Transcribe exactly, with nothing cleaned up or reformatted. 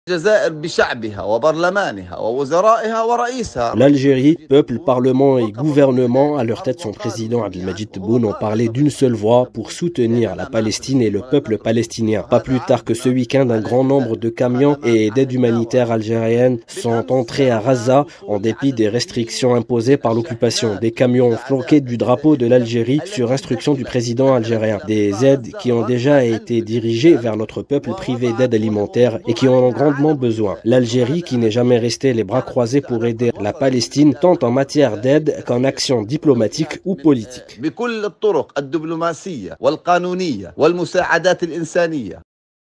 L'Algérie, peuple, parlement et gouvernement, à leur tête son président Abdelmadjid Tebboune, ont parlé d'une seule voix pour soutenir la Palestine et le peuple palestinien. Pas plus tard que ce week-end, un grand nombre de camions et d'aides humanitaires algériennes sont entrés à Gaza en dépit des restrictions imposées par l'occupation. Des camions flanqués du drapeau de l'Algérie sur instruction du président algérien. Des aides qui ont déjà été dirigées vers notre peuple privé d'aide alimentaire et qui en ont grandement besoin. L'Algérie, qui n'est jamais restée les bras croisés pour aider la Palestine, tant en matière d'aide qu'en action diplomatique ou politique.